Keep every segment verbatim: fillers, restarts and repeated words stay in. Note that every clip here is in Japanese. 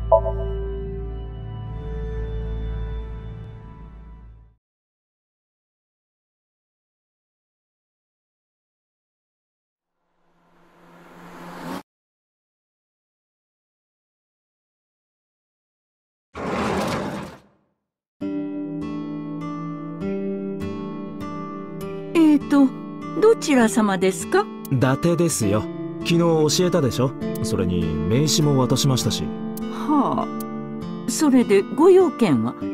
えーと、どちら様ですか？ 伊達ですよ。昨日教えたでしょ。それに名刺も渡しましたし。 はあ、それでご用件は？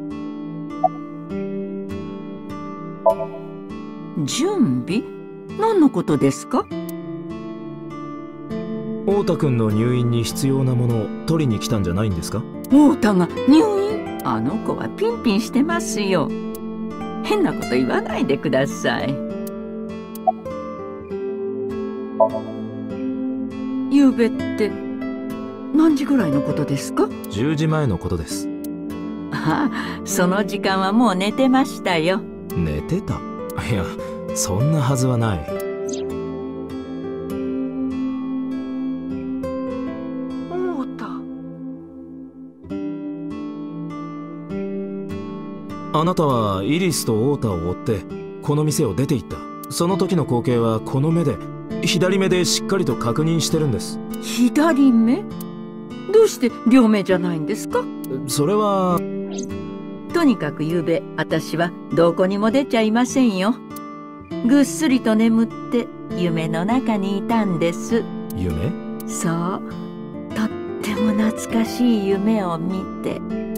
準備？何のことですか？ 太田君の入院に必要なものを取りに来たんじゃないんですか？ 太田が入院？あの子はピンピンしてますよ。変なこと言わないでください。ゆうべって何時ぐらいのことですか？ じゅうじまえのことです。 ああ、その時間はもう寝てましたよ。 寝てた？いや、そんなはずはない。 太田。 あなたはイリスと太田を追ってこの店を出て行った。その時の光景はこの目で、左目でしっかりと確認してるんです。 左目？どうして両目じゃないんですか？ それはとにかくゆうべ私はどこにも出ちゃいませんよ。ぐっすりと眠って夢の中にいたんです。 夢？ そう、とっても懐かしい夢を見て。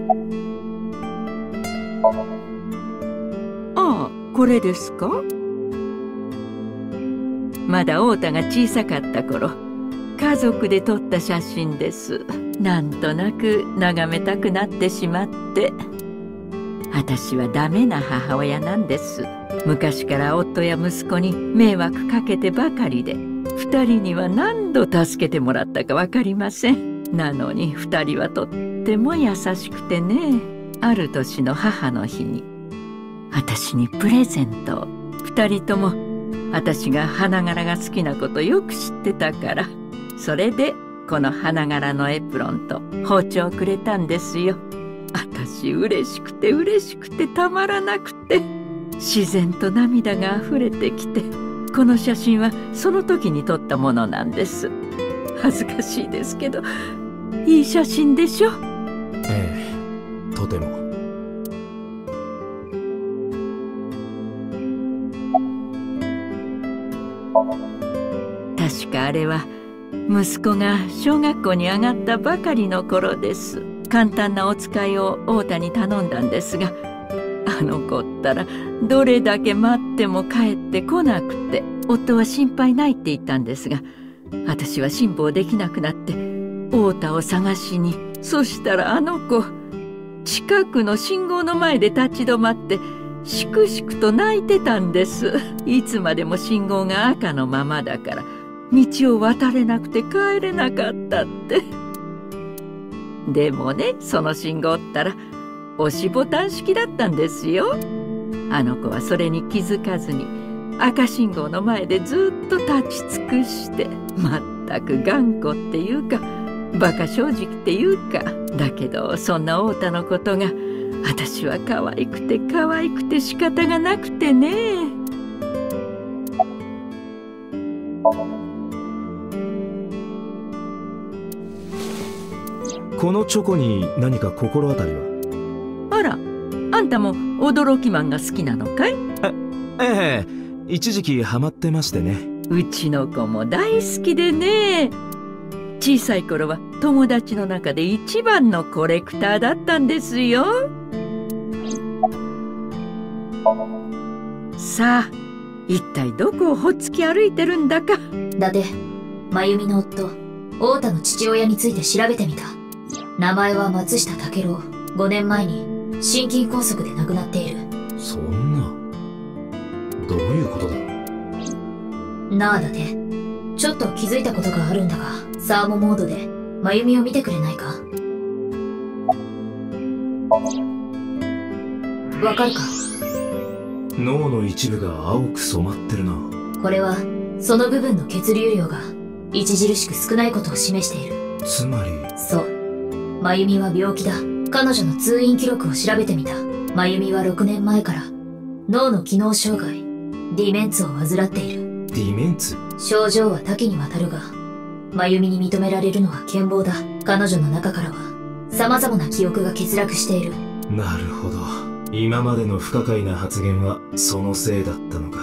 ああ、これですか？まだ太田が小さかった頃、家族で撮った写真です。なんとなく眺めたくなってしまって。私はダメな母親なんです。昔から夫や息子に迷惑かけてばかりで、二人には何度助けてもらったか分かりません。なのに二人はとっても優しくてね。ある年の母の日に私にプレゼントを。二人とも私が花柄が好きなことよく知ってたから、それでこの花柄のエプロンと包丁をくれたんですよ。私嬉しくて嬉しくてたまらなくて、自然と涙があふれてきて、この写真はその時に撮ったものなんです。恥ずかしいですけど、いい写真でしょ？ ええ、とても。 確かあれは息子が小学校に上がったばかりの頃です。簡単なお使いを太田に頼んだんですが、あの子ったらどれだけ待っても帰ってこなくて、夫は心配ないって言ったんですが、私は辛抱できなくなって太田を探しに。そしたらあの子、近くの信号の前で立ち止まってしくしくと泣いてたんです。いつまでも信号が赤のままだから道を渡れなくて帰れなかったって。でもね、その信号ったら押しボタン式だったんですよ。あの子はそれに気づかずに赤信号の前でずっと立ち尽くして、まったく頑固っていうかバカ正直っていうか。だけどそんな太田のことが私は可愛くて可愛くて仕方がなくてね。 このチョコに何か心当たりは？ あら、あんたも驚きマンが好きなのかい？ ええ、一時期ハマってましてね。 うちの子も大好きでね。小さい頃は友達の中で一番のコレクターだったんですよ。さあ、一体どこをほっつき歩いてるんだか。 伊達、真由美の夫、太田の父親について調べてみた。名前は松下武郎。ごねんまえに心筋梗塞で亡くなっている。 そんな。どういうことだ？ なあ伊達、ちょっと気づいたことがあるんだが、サーモモードで真由美を見てくれないか？わかるか？ 脳の一部が青く染まってるな。 これはその部分の血流量が著しく少ないことを示している。 つまりそう、 真由美は病気だ。彼女の通院記録を調べてみた。真由美はろくねんまえから脳の機能障害、ディメンツを患っている。 ディメンツ？ 症状は多岐にわたるが、真由美に認められるのは健忘だ。彼女の中からは様々な記憶が欠落している。 なるほど。今までの不可解な発言はそのせいだったのか。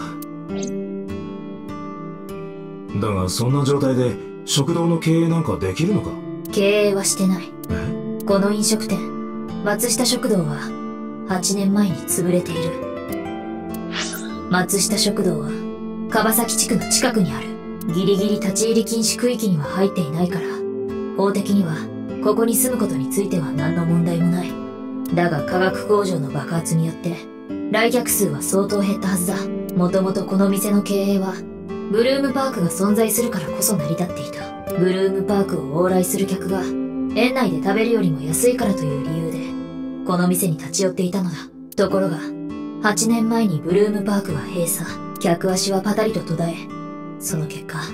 だがそんな状態で食堂の経営なんかできるのか？ 経営はしてない。 え？ この飲食店、松下食堂ははちねんまえに潰れている。松下食堂は川崎地区の近くにある。ギリギリ立ち入り禁止区域には入っていないから、法的にはここに住むことについては何の問題もない。だが化学工場の爆発によって来客数は相当減ったはずだ。もともとこの店の経営はブルームパークが存在するからこそ成り立っていた。ブルームパークを往来する客が園内で食べるよりも安いからという理由でこの店に立ち寄っていたのだ。ところがはちねんまえにブルームパークは閉鎖、客足はパタリと途絶え、その結果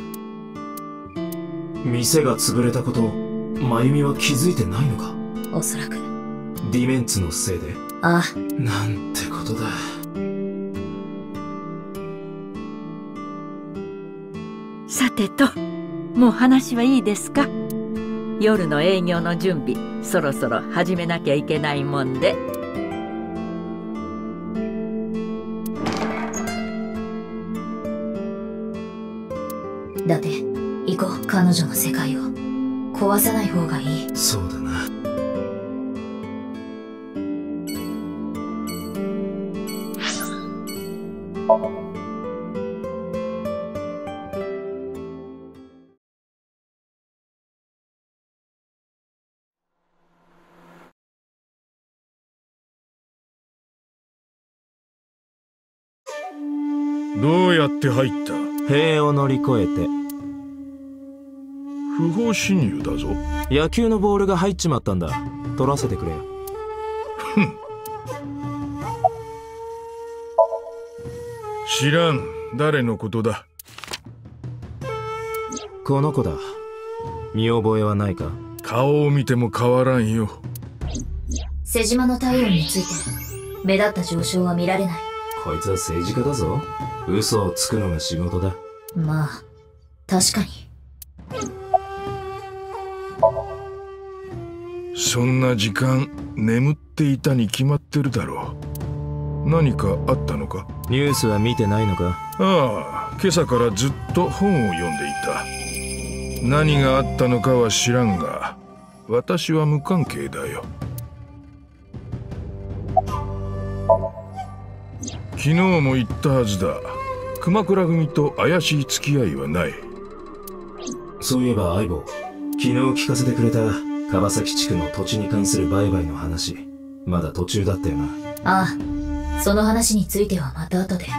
店が潰れたこと真由美は気づいてないのか？ おそらくディメンツのせいで。 ああ、 なんてことだ。 さてと、もう話はいいですか？夜の営業の準備、そろそろ始めなきゃいけないもんで。 だって行こう。彼女の世界を壊さない方がいい。 そうだな。 どうやって入った？ 塀を乗り越えて。 不法侵入だぞ。 野球のボールが入っちまったんだ。取らせてくれよ。 ふん。知らん。誰のことだ？ この子だ。見覚えはないか？ 顔を見ても変わらんよ。 瀬島の体温について目立った上昇は見られない。 こいつは政治家だぞ。嘘をつくのが仕事だ。 まあ確かに。 そんな時間眠っていたに決まってるだろう。何かあったのか？ ニュースは見てないのか？ ああ、今朝からずっと本を読んでいた。何があったのかは知らんが、私は無関係だよ。昨日も言ったはずだ。熊倉組と怪しい付き合いはない。 そういえば相棒、昨日聞かせてくれた川崎地区の土地に関する売買の話、まだ途中だったよな。 ああ、その話についてはまた後で。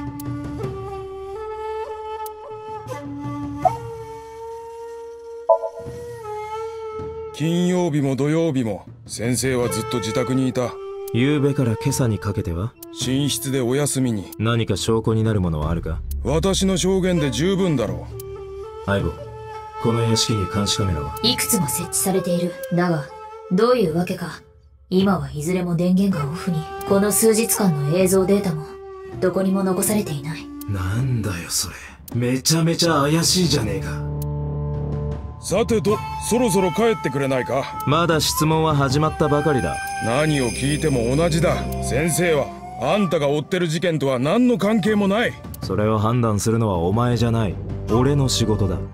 金曜日も土曜日も先生はずっと自宅にいた。 夕べから今朝にかけては寝室でお休みに。 何か証拠になるものはあるか？ 私の証言で十分だろう。相棒、この屋敷に監視カメラは？ いくつも設置されている。だがどういうわけか今はいずれも電源がオフに。この数日間の映像データもどこにも残されていない。 なんだよそれ、めちゃめちゃ怪しいじゃねえか。 さてと、そろそろ帰ってくれないか？ まだ質問は始まったばかりだ。 何を聞いても同じだ。先生はあんたが追ってる事件とは何の関係もない。 それを判断するのはお前じゃない。俺の仕事だ。は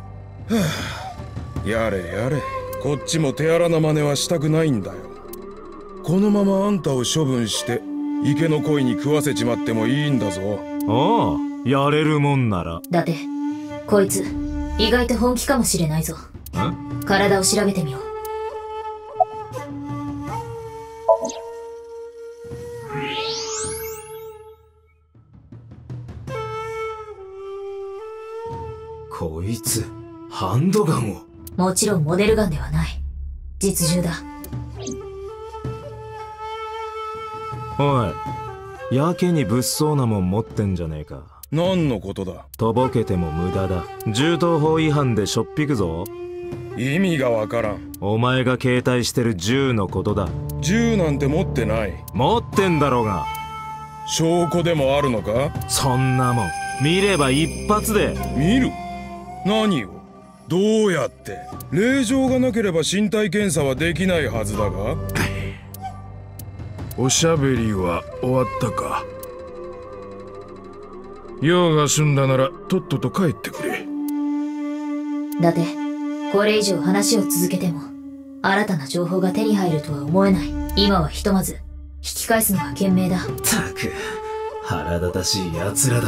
あ、やれやれ。こっちも手荒な真似はしたくないんだよ。このままあんたを処分して池の鯉に食わせちまってもいいんだぞ。 ああ、やれるもんなら。 だってこいつ意外と本気かもしれないぞ。 ん？ 体を調べてみよう。 こいつハンドガンを。 もちろんモデルガンではない。実銃だ。 おい、やけに物騒なもん持ってんじゃねえか。 何のことだ？ とぼけても無駄だ。銃刀法違反でしょっぴくぞ。 意味がわからん。 お前が携帯してる銃のことだ。 銃なんて持ってない。 持ってんだろうが。 証拠でもあるのか？ そんなもん見れば一発で。 見る？何を？どうやって？令状がなければ身体検査はできないはずだが。 おしゃべりは終わったか？用が済んだならとっとと帰ってくれ。 だってこれ以上話を続けても新たな情報が手に入るとは思えない。今はひとまず引き返すのが賢明だ。 ったく腹立たしい奴らだ。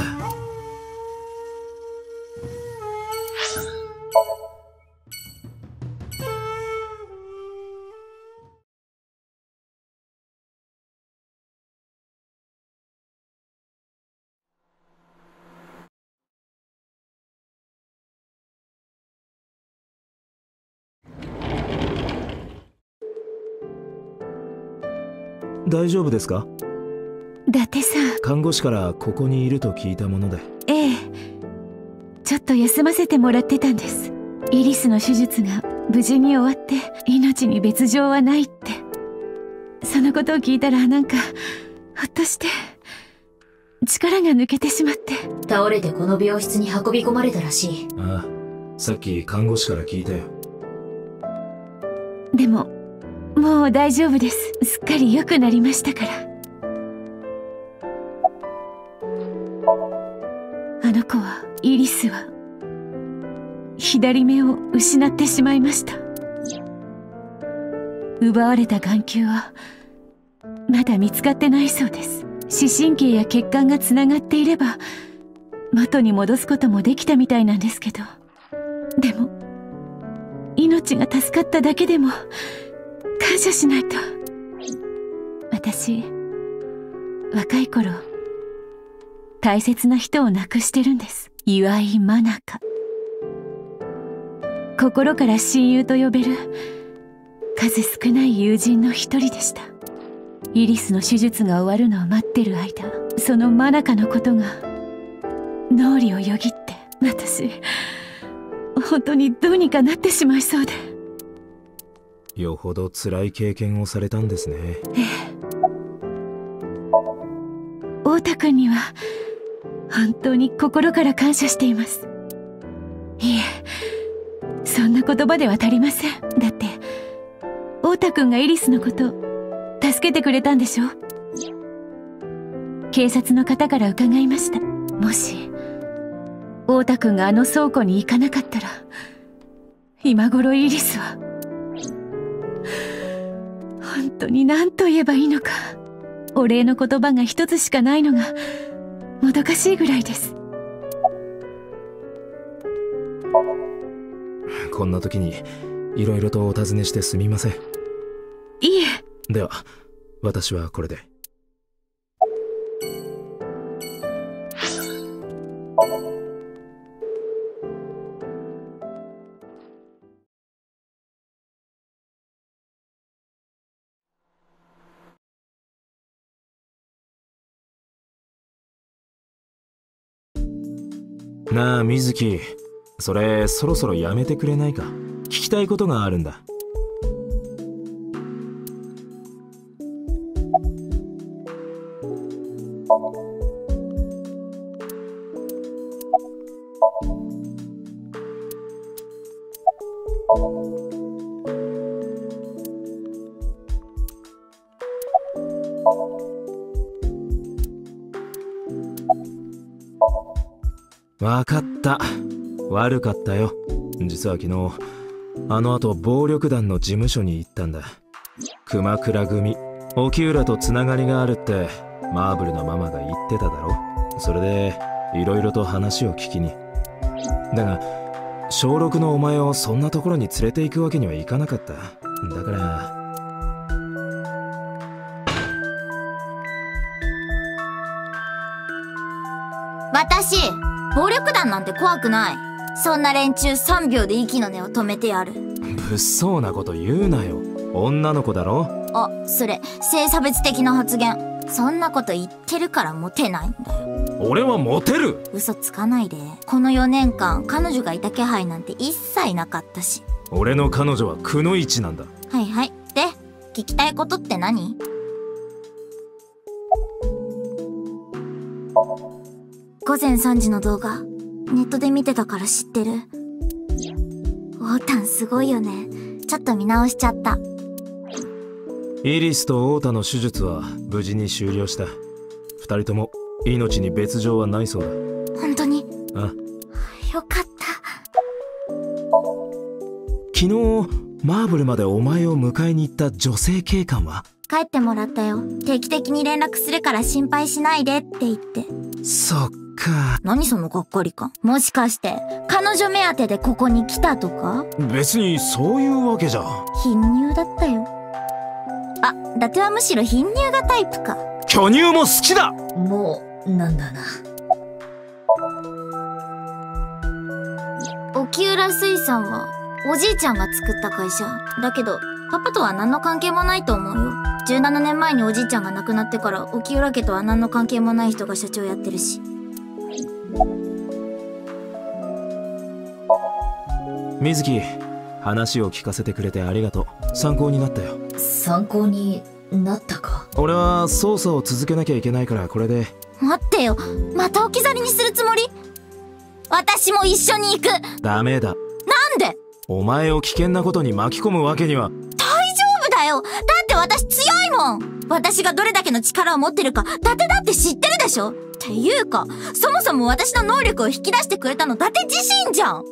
大丈夫ですか？ 伊達さん。 看護師からここにいると聞いたもので。 ええ、ちょっと休ませてもらってたんです。イリスの手術が無事に終わって命に別状はないって。そのことを聞いたらなんかほっとして力が抜けてしまって。 倒れてこの病室に運び込まれたらしい。 ああ、さっき看護師から聞いたよ。 でももう大丈夫です。すっかり良くなりましたから。あの子は、イリスは左目を失ってしまいました。奪われた眼球はまだ見つかってないそうです。視神経や血管がつながっていれば元に戻すこともできたみたいなんですけど、でも命が助かっただけでも感謝しないと。私若い頃大切な人を亡くしてるんです。岩井真中。心から親友と呼べる数少ない友人の一人でした。イリスの手術が終わるのを待ってる間、その真中のことが脳裏をよぎって、私本当にどうにかなってしまいそうで。 よほど辛い経験をされたんですね。ええ。 太田君には本当に心から感謝しています。いえ、そんな言葉では足りません。だって太田君がイリスのこと助けてくれたんでしょ。警察の方から伺いました。もし太田君があの倉庫に行かなかったら今頃イリスは。本当に何と言えばいいのか。お礼の言葉が一つしかないのがもどかしいぐらいです。 こんな時にいろいろとお尋ねしてすみません。 いえ。 では私はこれで。なあ水木、それそろそろやめてくれないか。聞きたいことがあるんだ。わかった。悪かったよ。実は昨日あの後暴力団の事務所に行ったんだ。熊倉組、沖浦とつながりがあるってマーブルのママが言ってただろ。それでいろいろと話を聞きに。だが小ろくのお前をそんなところに連れて行くわけにはいかなかった。だから私暴力団なんて怖くない。そんな連中さんびょうで息の根を止めてやる。 物騒なこと言うなよ。女の子だろ。 あ、それ性差別的な発言。そんなこと言ってるからモテないんだよ。 俺はモテる。 嘘つかないで。このよねんかん彼女がいた気配なんて一切なかったし。 俺の彼女はくのいちなんだ。 はいはい。で、聞きたいことって何？午前さんじの動画、ネットで見てたから知ってる。オータンすごいよね。ちょっと見直しちゃった。 イリスとオータの手術は無事に終了した。二人とも命に別状はないそうだ。 本当に？ ああ。 よかった。 昨日マーブルまでお前を迎えに行った女性警官は？ 帰ってもらったよ。定期的に連絡するから心配しないでって言って。 そっか。 何そのがっかり感。もしかして彼女目当てでここに来たとか？ 別にそういうわけじゃ。 貧乳だったよ。あ、伊達はむしろ貧乳がタイプか。 巨乳も好きだ。 もうなんだな。 沖浦水産はおじいちゃんが作った会社だけど、パパとは何の関係もないと思うよ。じゅうななねんまえにおじいちゃんが亡くなってから沖浦家とは何の関係もない人が社長やってるし。 水木、話を聞かせてくれてありがとう。参考になったよ。 参考になったか？ 俺は捜査を続けなきゃいけないからこれで。 待ってよ、また置き去りにするつもり？私も一緒に行く。 ダメだ。 なんで？ お前を危険なことに巻き込むわけには。 大丈夫だよ。だって私強いもん。私がどれだけの力を持ってるか伊達だって知ってるでしょ。っていうかそもそも私の能力を引き出してくれたの伊達自身じゃん。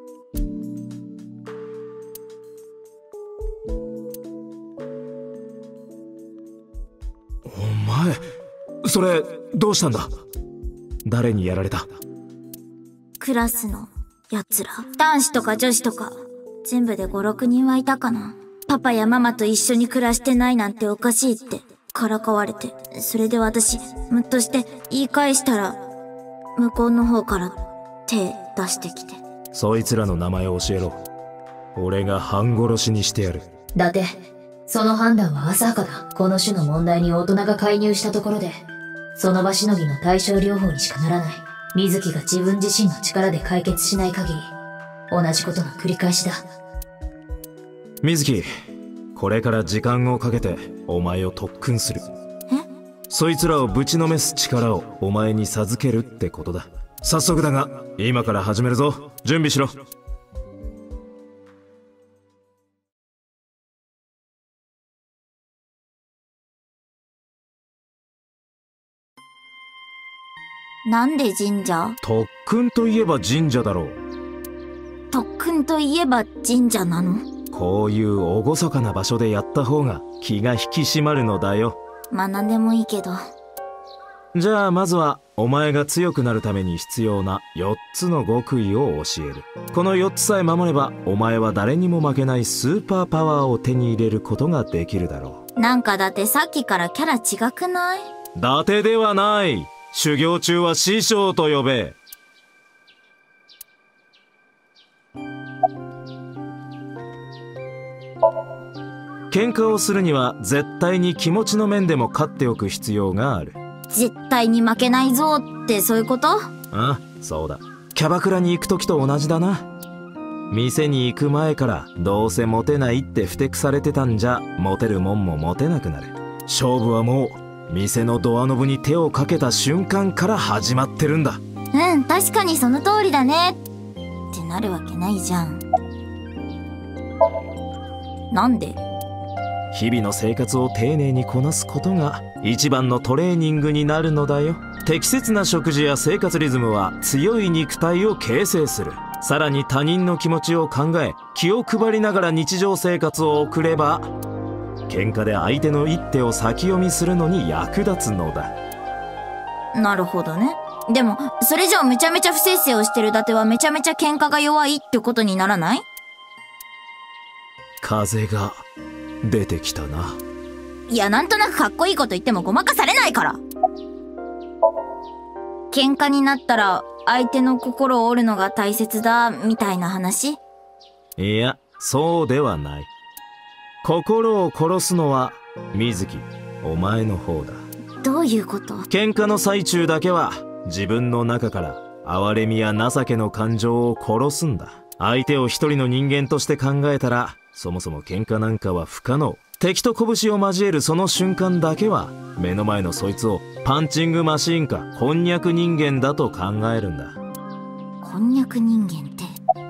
お前それどうしたんだ？誰にやられた？ クラスのやつら、男子とか女子とか全部でご、ろくにんはいたかな。パパやママと一緒に暮らしてないなんておかしいってからかわれて、それで私ムッとして言い返したら向こうの方から手出してきて。 そいつらの名前を教えろ。俺が半殺しにしてやる。 伊達、その判断は浅はかだ。この種の問題に大人が介入したところでその場しのぎの対症療法にしかならない。水木が自分自身の力で解決しない限り同じことの繰り返しだ。 水木、これから時間をかけてお前を特訓する。 え？ そいつらをぶちのめす力をお前に授けるってことだ。早速だが今から始めるぞ。準備しろ。 なんで神社？ 特訓といえば神社だろう。 特訓といえば神社なの？ こういう厳かな場所でやった方が気が引き締まるのだよ。 まあ何でもいいけど。 じゃあまずはお前が強くなるために必要なよっつの極意を教える。このよっつさえ守ればお前は誰にも負けないスーパーパワーを手に入れることができるだろう。なんかだってさっきからキャラ違くない？ 伊達ではない。修行中は師匠と呼べ。喧嘩をするには絶対に気持ちの面でも勝っておく必要がある。 絶対に負けないぞってそういうこと？ああ、そうだ。キャバクラに行く時と同じだな。店に行く前からどうせモテないってふてくされてたんじゃモテるもんもモテなくなる。勝負はもう店のドアノブに手をかけた瞬間から始まってるんだ。 うん、確かにその通りだねってなるわけないじゃん。なんで？ 日々の生活を丁寧にこなすことが一番のトレーニングになるのだよ。適切な食事や生活リズムは強い肉体を形成する。さらに他人の気持ちを考え気を配りながら日常生活を送れば喧嘩で相手の一手を先読みするのに役立つのだ。 なるほどね。でもそれじゃあめちゃめちゃ不摂生をしてる伊達はめちゃめちゃ喧嘩が弱いってことにならない？ 風が出てきたな。 いや、なんとなくかっこいいこと言ってもごまかされないから。喧嘩になったら相手の心を折るのが大切だみたいな話？ いや、そうではない。心を殺すのは水木、お前の方だ。 どういうこと？ 喧嘩の最中だけは自分の中から哀れみや情けの感情を殺すんだ。 相手を一人の人間として考えたら、そもそも喧嘩なんかは不可能。敵と拳を交えるその瞬間だけは、目の前のそいつをパンチングマシーンかこんにゃく人間だと考えるんだ。 こんにゃく人間って？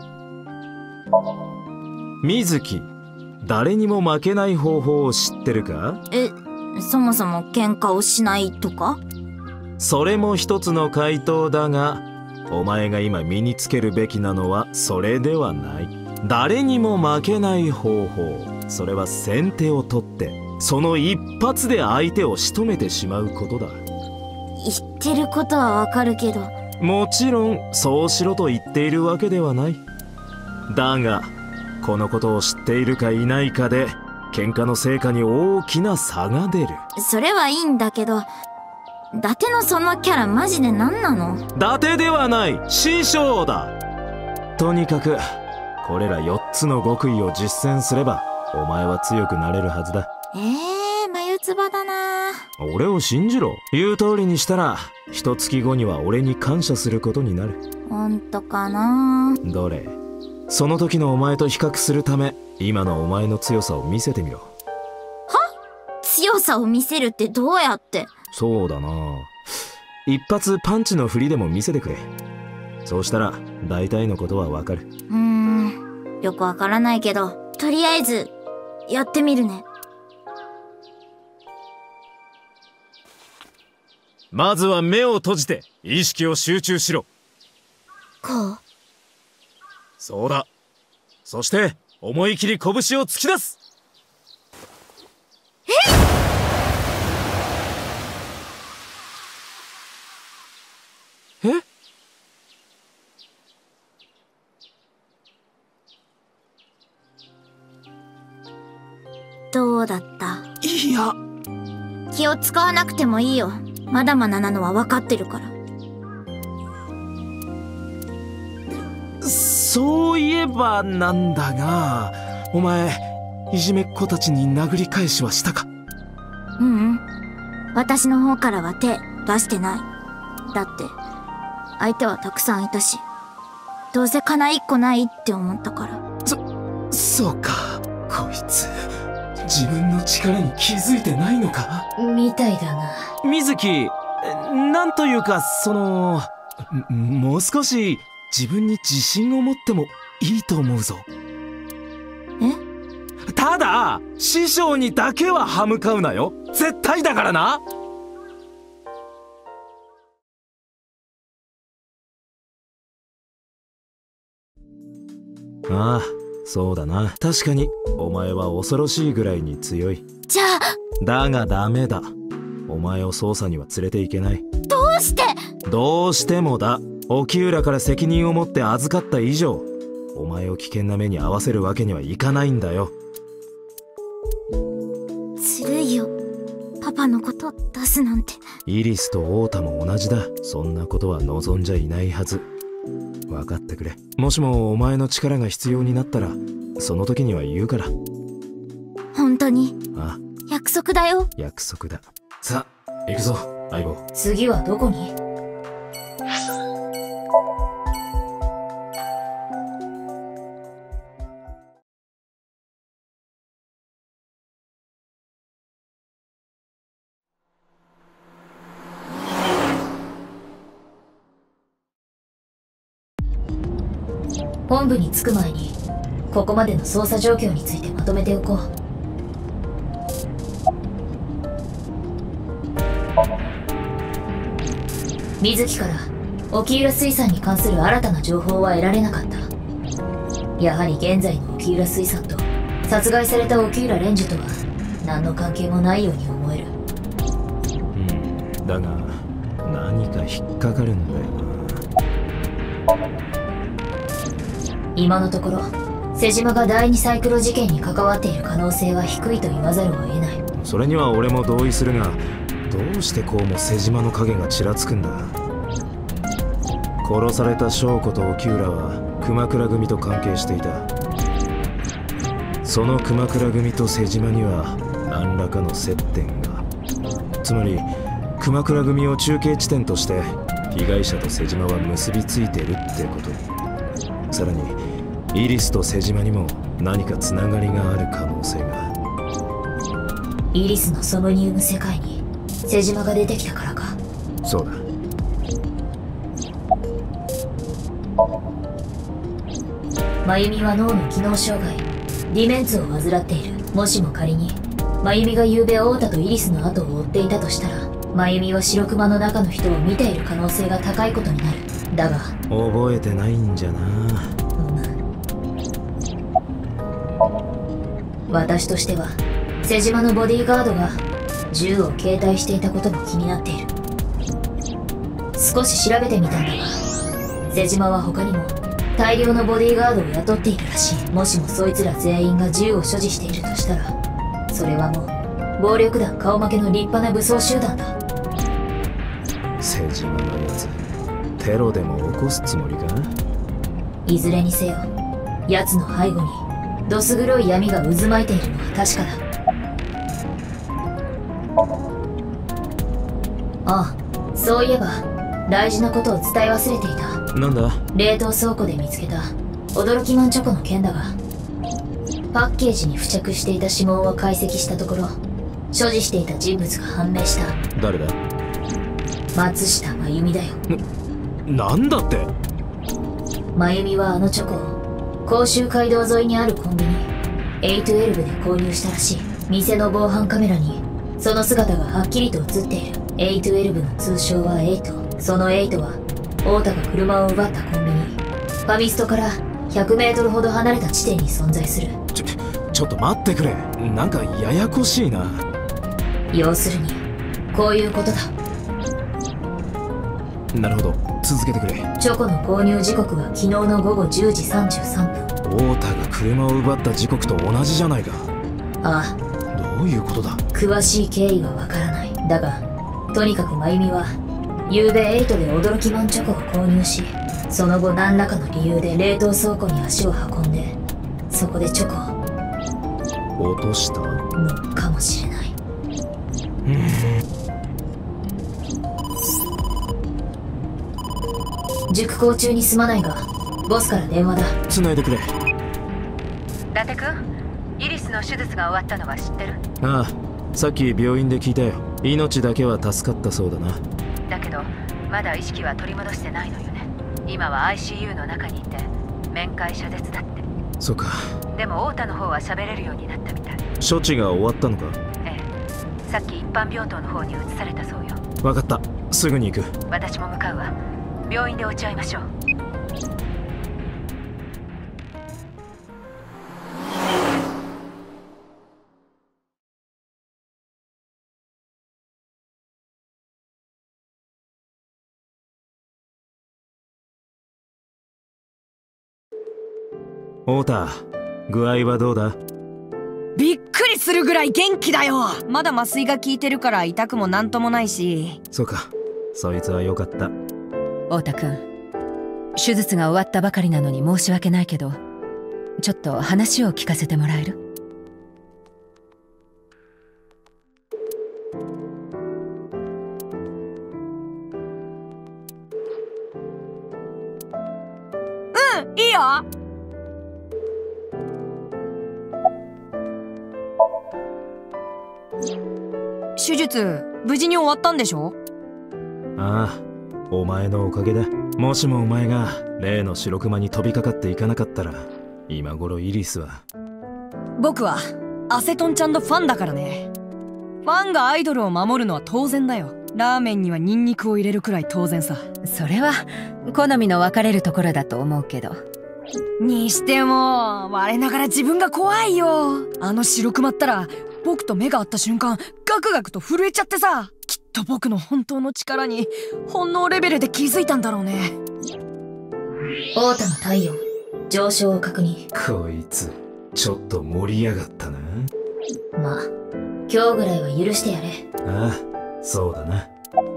水木、誰にも負けない方法を知ってるか？ え、そもそも喧嘩をしないとか？ それも一つの回答だが、お前が今身につけるべきなのはそれではない。誰にも負けない方法、それは先手を取ってその一発で相手を仕留めてしまうことだ。 言ってることはわかるけど。 もちろんそうしろと言っているわけではない。だがこのことを知っているかいないかで喧嘩の成果に大きな差が出る。 それはいいんだけど、伊達のそのキャラマジで何なの？ 伊達ではない、師匠だ。とにかくこれらよっつの極意を実践すればお前は強くなれるはずだ。 えー、眉唾だな。 俺を信じろ。言う通りにしたら一月後には俺に感謝することになる。 ほんとかな。 どれ、その時のお前と比較するため今のお前の強さを見せてみろ。 は？強さを見せるってどうやって？ そうだな、一発パンチの振りでも見せてくれ。そうしたら大体のことはわかる。 うーん、よくわからないけど、とりあえずやってみるね。 まずは目を閉じて意識を集中しろ。 こう？ そうだ。そして思い切り拳を突き出す。え？え？ どうだった？ いや、 気を使わなくてもいいよ。まだまだなのは分かってるから。 そういえばなんだが、お前いじめっ子たちに殴り返しはしたか？ ううん、私の方からは手出してない。だって相手はたくさんいたし、どうせかな一個ないって思ったから。 そそうか。こいつ自分の力に気づいてないのかみたいだな。 水木、なんというかそのもう少し自分に自信を持ってもいいと思うぞ。 え？ ただ師匠にだけは歯向かうなよ。絶対だからな。ああ、そうだな。確かにお前は恐ろしいぐらいに強い。 じゃあ。 だがダメだ。お前を捜査には連れていけない。 どうして？どうしてもだ。沖浦から責任を持って預かった以上、お前を危険な目に遭わせるわけにはいかないんだよ。 ずるいよ、パパのこと出すなんて。 イリスとオータも同じだ。そんなことは望んじゃいないはず。分かってくれ。もしもお前の力が必要になったらその時には言うから。 本当に？ ああ、 約束だよ。 約束だ。さあ行くぞ相棒。 次はどこに？本部に着く前にここまでの捜査状況についてまとめておこう。水木から沖浦水産に関する新たな情報は得られなかった。やはり現在の沖浦水産と殺害された沖浦蓮樹とは何の関係もないように思える。 うん、だが何か引っかかるんだよな。 今のところ瀬島が第二サイクロ事件に関わっている可能性は低いと言わざるを得ない。 それには俺も同意するが、どうしてこうも瀬島の影がちらつくんだ。殺された翔子と沖浦は熊倉組と関係していた。その熊倉組と瀬島には何らかの接点が。つまり熊倉組を中継地点として被害者と瀬島は結びついてるってこと。さらにイリスと瀬島にも何かつながりがある可能性が。 イリスのソムニウム世界に瀬島が出てきたからか。 そうだ。 真由美は脳の機能障害ディメンツを患っている。もしも仮に真由美が昨夜太田とイリスの後を追っていたとしたら、真由美は白熊の中の人を見ている可能性が高いことになる。だが覚えてないんじゃな。 うん、私としては瀬島のボディーガードが銃を携帯していたことも気になっている。少し調べてみたんだが、瀬島は他にも大量のボディーガードを雇っているらしい。もしもそいつら全員が銃を所持しているとしたら、それはもう暴力団顔負けの立派な武装集団だ。 瀬島のやつテロでも起こすつもりか。 いずれにせよ奴の背後にどす黒い闇が渦巻いているのは確かだ。ああ、そういえば大事なことを伝え忘れていた。 なんだ。 冷凍倉庫で見つけた驚きマンチョコの件だが、パッケージに付着していた指紋を解析したところ、所持していた人物が判明した。 誰だ。 松下真由美だよ。 な、なんだって。 真由美はあのチョコを甲州街道沿いにあるコンビニエイトエルブで購入したらしい。店の防犯カメラにその姿がはっきりと映っている。エイトエルブの通称はエイト。そのエイトは太田が車を奪ったコンビニファミストからひゃくメートルほど離れた地点に存在する。 ちょ、ちょっと待ってくれ。なんかややこしいな。 要するにこういうことだ。 なるほど、続けてくれ。 チョコの購入時刻は昨日の午後じゅうじさんじゅうさんぷん。 太田が車を奪った時刻と同じじゃないか。 ああ。 どういうことだ。 詳しい経緯はわからない。だがとにかく真由美は昨べエイトで驚きマンチョコを購入し、その後何らかの理由で冷凍倉庫に足を運んで、そこでチョコを落としたのかもしれない。塾講中にすまないがボスから電話だ。 繋いでくれ。 伊達君、イリスの手術が終わったのは知ってる？ ああ、さっき病院で聞いたよ。命だけは助かったそうだな。 だけどまだ意識は取り戻してないのよね。今は アイシーユー の中にいて面会謝絶だって。 そうか。 でも太田の方は喋れるようになったみたい。 処置が終わったのか？ ええ、さっき一般病棟の方に移されたそうよ。 分かった、すぐに行く。 私も向かうわ。病院で落ち合いましょう。 太田、具合はどうだ？ びっくりするぐらい元気だよ。まだ麻酔が効いてるから痛くもなんともないし。 そうか、そいつはよかった。 太田君、手術が終わったばかりなのに申し訳ないけど、ちょっと話を聞かせてもらえる？ うん、いいよ。手術無事に終わったんでしょ？ ああ、お前のおかげだ。もしもお前が例の白熊に飛びかかっていかなかったら、今頃イリスは。 僕はアセトンちゃんのファンだからね。ファンがアイドルを守るのは当然だよ。ラーメンにはニンニクを入れるくらい当然さ。 それは好みの分かれるところだと思うけど。 にしても我ながら自分が怖いよ。あの白熊ったら僕と目が合った瞬間ガクガクと震えちゃってさ。きっと僕の本当の力に本能レベルで気づいたんだろうね。 太田の体温上昇を確認。 こいつちょっと盛り上がったな。 まあ今日ぐらいは許してやれ。 ああ、そうだな。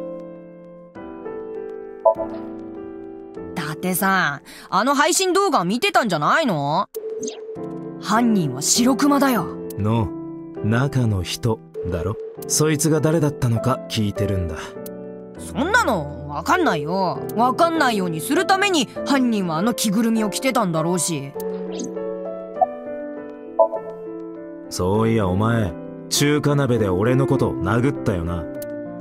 伊達さん、あの配信動画見てたんじゃないの？犯人は白熊だよ。 の中の人だろ。そいつが誰だったのか聞いてるんだ。 そんなのわかんないよ。わかんないようにするために犯人はあの着ぐるみを着てたんだろうし。 そういやお前、中華鍋で俺のこと殴ったよな。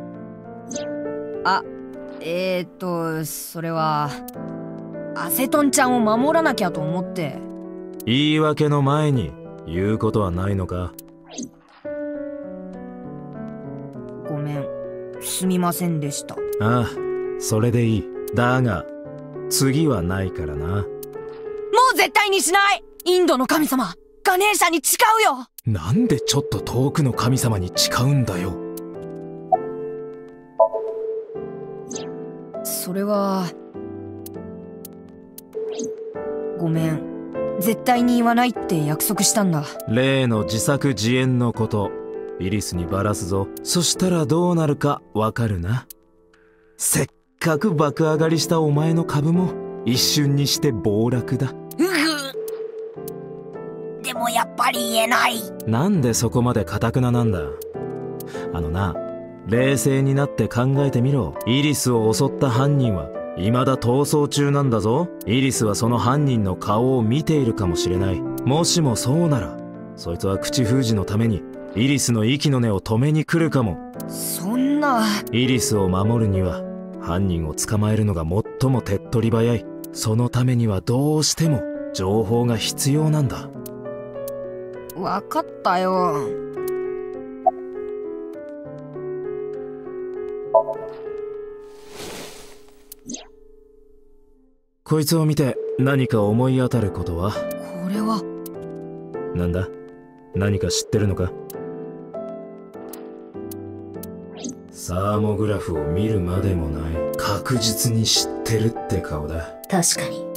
あ、えーっと、それは、アセトンちゃんを守らなきゃと思って。 言い訳の前に言うことはないのか？ ごめん、すみませんでした。 ああ、それでいい。だが、次はないからな。 もう絶対にしない！インドの神様、ガネーシャに誓うよ！ なんでちょっと遠くの神様に誓うんだよ。 それは、ごめん。絶対に言わないって約束したんだ。 例の自作自演のこと、イリスにバラすぞ。そしたらどうなるかわかるな。せっかく爆上がりしたお前の株も一瞬にして暴落だ。 うぐ。でもやっぱり言えない。 なんでそこまで堅くななんだ。あのな、冷静になって考えてみろ。イリスを襲った犯人は未だ逃走中なんだぞ。イリスはその犯人の顔を見ているかもしれない。もしもそうなら、そいつは口封じのためにイリスの息の根を止めに来るかも。 そんな。 イリスを守るには犯人を捕まえるのが最も手っ取り早い。そのためにはどうしても情報が必要なんだ。 わかったよ。 こいつを見て何か思い当たることは？ これは。 なんだ？何か知ってるのか？サーモグラフを見るまでもない。確実に知ってるって顔だ。 確かに。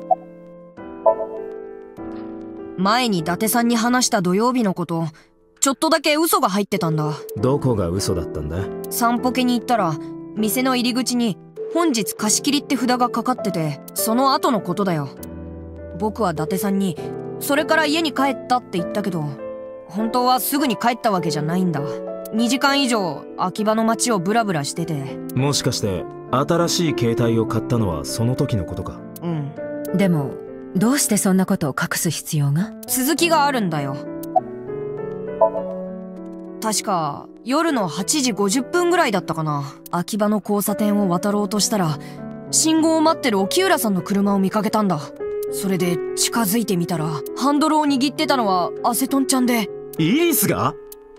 前に伊達さんに話した土曜日のこと、ちょっとだけ嘘が入ってたんだ。 どこが嘘だったんだ？ 散歩家に行ったら、店の入り口に本日貸し切りって札がかかってて、その後のことだよ。僕は伊達さんに、それから家に帰ったって言ったけど、本当はすぐに帰ったわけじゃないんだ。にじかん以上秋葉の街をブラブラしてて。 もしかして新しい携帯を買ったのはその時のことか？ うん。 でもどうしてそんなことを隠す必要が？ 続きがあるんだよ。確か夜のはちじごじゅっぷんぐらいだったかな。秋葉の交差点を渡ろうとしたら、信号を待ってる沖浦さんの車を見かけたんだ。それで近づいてみたら、ハンドルを握ってたのはアセトンちゃんで。 イリスが？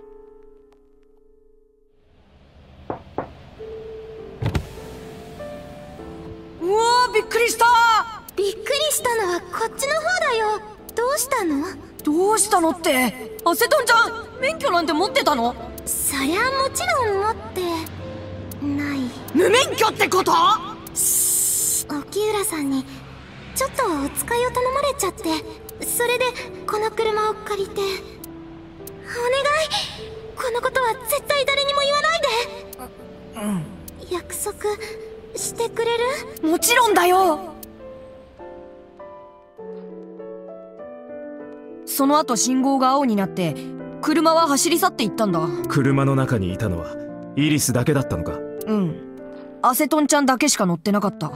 うわー、びっくりした。 びっくりしたのはこっちの方だよ。どうしたの？ どうしたのって、アセトンちゃん免許なんて持ってたの？ そりゃもちろん持ってない。 無免許ってこと？ 沖浦さんにちょっとお使いを頼まれちゃって、それでこの車を借りて。お願い、このことは絶対誰にも言わないで。うん。約束してくれる？ もちろんだよ。その後信号が青になって車は走り去っていったんだ。 車の中にいたのはイリスだけだったのか？ うん。アセトンちゃんだけしか乗ってなかった。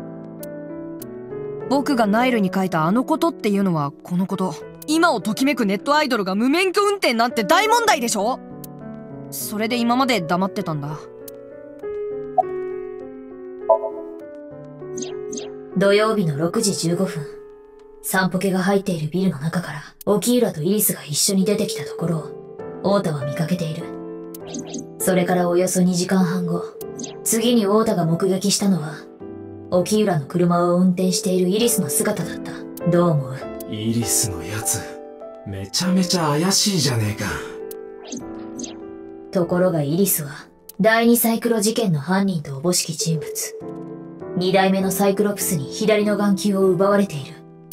僕がナイルに書いたあのことっていうのはこのこと。今をときめくネットアイドルが無免許運転なんて大問題でしょ？それで今まで黙ってたんだ。 土曜日のろくじじゅうごふん、散歩家が入っているビルの中から沖浦とイリスが一緒に出てきたところを太田は見かけている。それからおよそにじかんはんご、次に太田が目撃したのは沖浦の車を運転しているイリスの姿だった。どう思う？ イリスのやつめちゃめちゃ怪しいじゃねえか。 ところがイリスは第二サイクロ事件の犯人とおぼしき人物、二代目のサイクロプスに左の眼球を奪われている。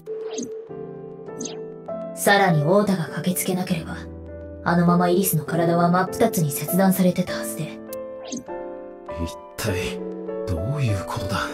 さらに太田が駆けつけなければ、あのままイリスの体は真っ二つに切断されてたはずで。 一体どういうことだ？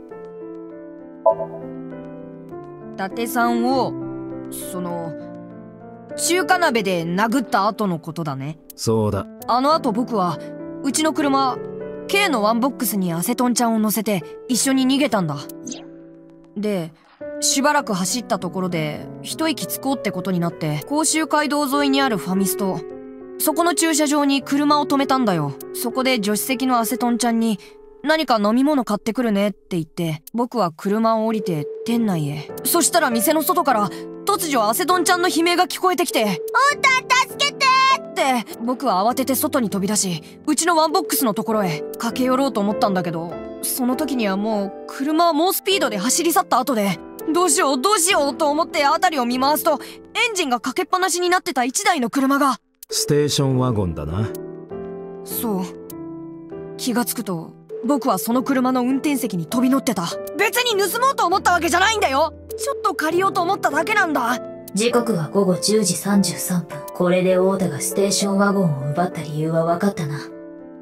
伊達さんをその中華鍋で殴った後のことだね。 そうだ。 あの後僕はうちの車 K のワンボックスにアセトンちゃんを乗せて一緒に逃げたんだ。でしばらく走ったところで一息つこうってことになって、甲州街道沿いにあるファミスト、そこの駐車場に車を止めたんだよ。そこで助手席のアセトンちゃんに何か飲み物買ってくるねって言って、僕は車を降りて店内へ。そしたら店の外から突如アセトンちゃんの悲鳴が聞こえてきて、 おーた助けてって僕は慌てて外に飛び出し、うちのワンボックスのところへ駆け寄ろうと思ったんだけど、その時にはもう車は猛スピードで走り去った後で、どうしようどうしようと思って辺りを見回すと、エンジンがかけっぱなしになってた一台の車が。 ステーションワゴンだな。 そう。気がつくと僕はその車の運転席に飛び乗ってた。別に盗もうと思ったわけじゃないんだよ。ちょっと借りようと思っただけなんだ。 時刻はごごじゅうじさんじゅうさんぷん。これで太田がステーションワゴンを奪った理由は分かったな。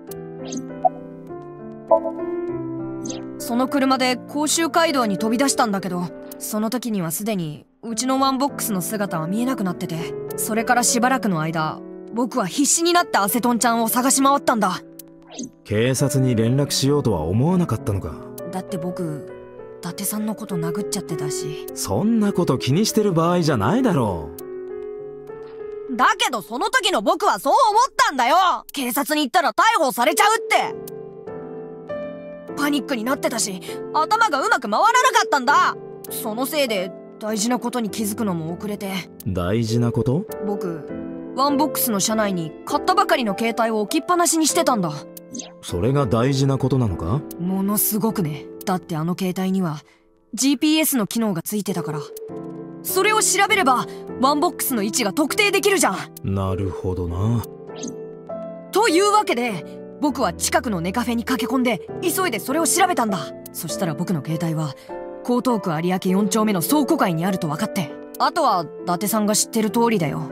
その車で甲州街道に飛び出したんだけど、その時にはすでにうちのワンボックスの姿は見えなくなってて、それからしばらくの間僕は必死になってアセトンちゃんを探し回ったんだ。 警察に連絡しようとは思わなかったのか。 だって僕伊達さんのこと殴っちゃってたし。 そんなこと気にしてる場合じゃないだろう。だけどその時の僕はそう思ったんだよ。警察に行ったら逮捕されちゃうって。パニックになってたし、頭がうまく回らなかったんだ。そのせいで大事なことに気づくのも遅れて。 大事なこと？ 僕ワンボックスの車内に買ったばかりの携帯を置きっぱなしにしてたんだ。 それが大事なことなのか？ ものすごくね。だってあの携帯には ジーピーエス の機能がついてたから。それを調べればワンボックスの位置が特定できるじゃん。 なるほどな。 というわけで僕は近くのネカフェに駆け込んで急いでそれを調べたんだ。そしたら僕の携帯は江東区有明よん丁目の倉庫街にあると分かって、あとは伊達さんが知ってる通りだよ。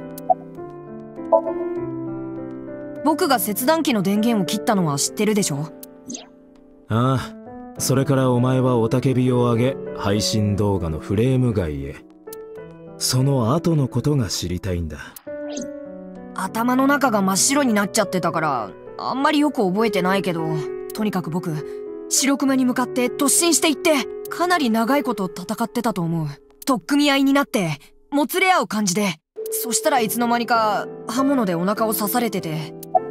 僕が切断機の電源を切ったのは知ってるでしょ？ ああ。それからお前は雄たけびを上げ、配信動画のフレーム外へ。その後のことが知りたいんだ。 頭の中が真っ白になっちゃってたからあんまりよく覚えてないけど、とにかく僕白熊に向かって突進していって、かなり長いこと戦ってたと思う。取っ組み合いになってもつれ合う感じで、そしたらいつの間にか刃物でお腹を刺されてて。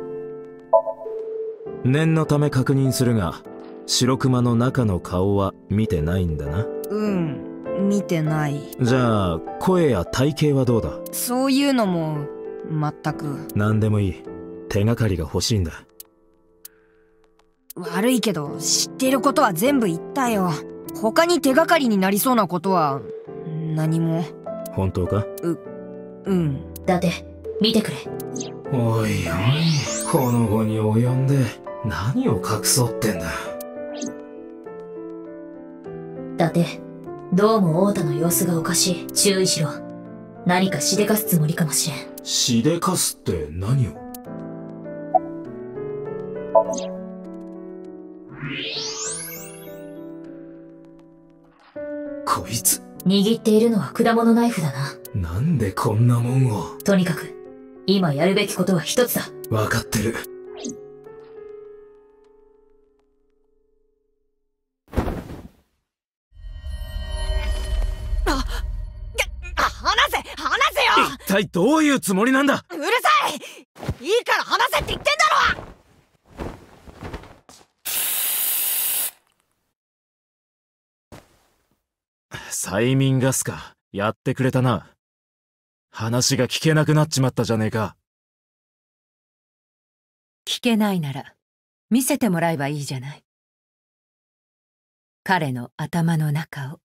念のため確認するが、白熊の中の顔は見てないんだな。 うん、見てない。 じゃあ声や体型はどうだ？ そういうのも全く。 何でもいい。手がかりが欲しいんだ。 悪いけど知っていることは全部言ったよ。他に手がかりになりそうなことは何も。 本当か？ う、うん。 伊達、見てくれ。 おいおい、この後に及んで何を隠そうってんだ。 伊達、どうも太田の様子がおかしい。注意しろ。何かしでかすつもりかもしれん。 しでかすって何を？こいつ握っているのは果物ナイフだな。 なんでこんなもんを。 とにかく今やるべきことは一つだ。 分かってる。 話せ話せよ。 一体どういうつもりなんだ。 うるさい。いいから話せって言ってんだろ。 催眠ガスか。やってくれたな。話が聞けなくなっちまったじゃねえか。 聞けないなら見せてもらえばいいじゃない。彼の頭の中を。